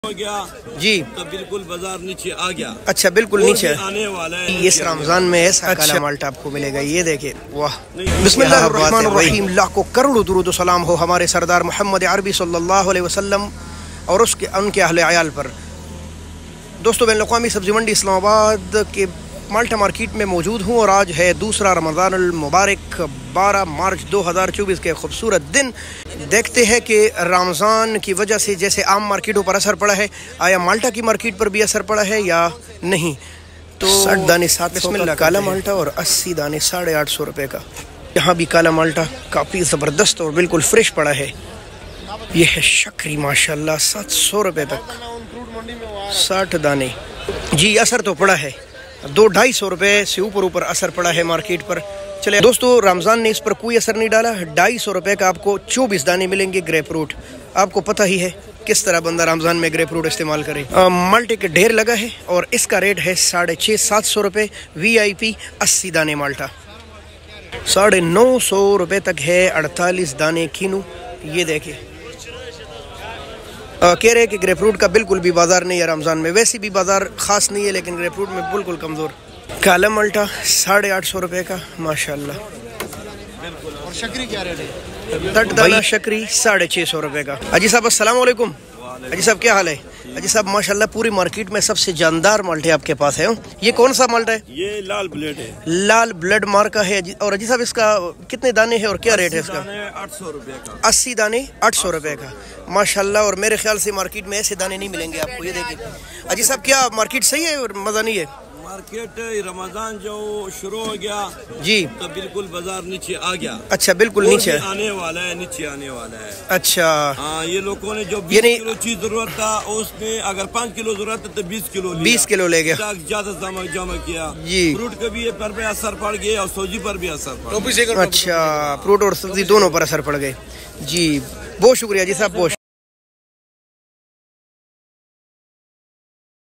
ہو گیا جی تو بالکل بازار نیچے آ گیا. اچھا بالکل نیچے آنے والا ہے. اس رمضان میں ایسا کالا مالٹا آپ کو ملے گا. یہ دیکھیں واہ. بسم اللہ الرحمن الرحیم. لاکھوں کروڑوں درود و سلام ہو ہمارے سردار محمد عربی صلی اللہ علیہ وسلم اور ان کے اہل عیال پر. دوستو بین الاقوامی سبزی منڈی اسلام آباد کے مالٹا مارکیٹ میں موجود ہوں اور آج ہے دوسرا رمضان المبارک 12 مارچ 2024 کے خوبصورت دن. دیکھتے ہیں کہ رمضان کی وجہ سے جیسے عام مارکیٹوں پر اثر پڑا ہے, آیا مالٹا کی مارکیٹ پر بھی اثر پڑا ہے یا نہیں. تو 60 دانے 700 کا کالا مالٹا اور 80 دانے 850 روپے کا. یہاں بھی کالا مالٹا کافی زبردست اور بالکل فریش پڑا ہے. یہ ہے شکری ماشاءاللہ 700 روپے تک 60 دانے. جی اثر تو پڑا ہے, 200-250 روپے سے اوپر اثر پڑا ہے مارکیٹ پر. چلے دوستو, رمضان نے اس پر کوئی اثر نہیں ڈالا. 250 روپے کا آپ کو 24 دانے ملیں گے گریپ فروٹ. آپ کو پتہ ہی ہے کس طرح بندہ رمضان میں گریپ فروٹ استعمال کرے. مالٹے کے ڈھیر لگا ہے اور اس کا ریٹ ہے 650-700 روپے. VIP 80 دانے مالٹا 950 روپے تک ہے. 48 دانے کینو. یہ دیکھیں کہہ رہے کہ گریپ فروٹ کا بالکل بھی بازار نہیں ہے رمضان میں. ویسے بھی بازار خاص نہیں ہے لیکن گریپ فروٹ میں بالکل کمزور. کالا مالٹا 850 روپے کا ماشاءاللہ. اور شکری کیا ریٹ ہے؟ 60 دانہ شکری 650 روپے کا. اجی صاحب السلام علیکم. اجی صاحب کیا حال ہے؟ اجی صاحب ماشاءاللہ پوری مارکیٹ میں سب سے جاندار مالٹے آپ کے پاس ہے. یہ کون سا مالٹا ہے؟ یہ لال بلیڈ ہے. لال بلیڈ مارکا ہے. اور اجی صاحب اس کا کتنے دانے ہیں اور کیا ریٹ ہے اس کا؟ 800 روپے کا. 80 دانے 800 روپے کا ماشاءاللہ. اور میرے خیال سے مارکیٹ میں ایسے دانے نہیں ملیں گے آپ کو. یہ دیکھیں اجی صاحب کیا مارکیٹ صحیح ہے اور مزہ نہیں ہے؟ مارکیٹ رمضان جو شروع ہو گیا جی تو بالکل بازار نیچے آ گیا. اچھا بالکل نیچے آنے والا ہے, نیچے آنے والا ہے. اچھا ہاں, یہ لوگوں نے جو 20 کلو چیز ضرورت تھا اس میں اگر 5 کلو ضرورت ہے تو 20 کلو لے گیا. زیادہ جمع کیا. جی فروٹ کے بھی پر بھی اثر پڑ گیا اور سبزی پر بھی اثر پڑ گیا. اچھا فروٹ اور سبزی دونوں پر اثر پڑ گئے. جی بہت شکریہ جی صاحب. بہت